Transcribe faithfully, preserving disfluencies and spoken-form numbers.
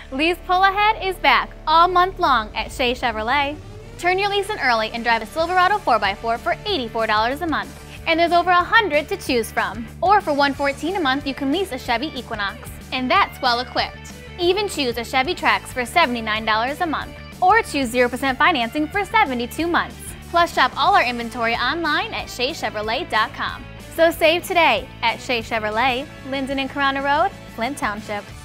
Lease Pull Ahead is back all month long at Shea Chevrolet. Turn your lease in early and drive a Silverado four by four for eighty-four dollars a month. And there's over one hundred to choose from. Or for one hundred fourteen dollars a month, you can lease a Chevy Equinox. And that's well equipped. Even choose a Chevy Trax for seventy-nine dollars a month. Or choose zero percent financing for seventy-two months. Plus, shop all our inventory online at Shea Chevrolet dot com. So save today at Shea Chevrolet, Linden and Corona Road, Flint Township.